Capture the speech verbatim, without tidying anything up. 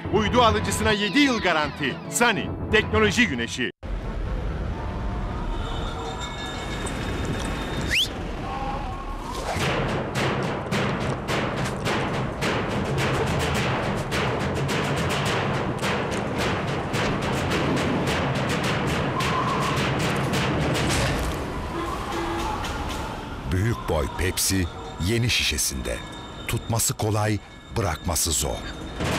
Uydu alıcısına yedi yıl garanti. Sunny, teknoloji güneşi. Büyük boy Pepsi yeni şişesinde. Tutması kolay, bırakması zor.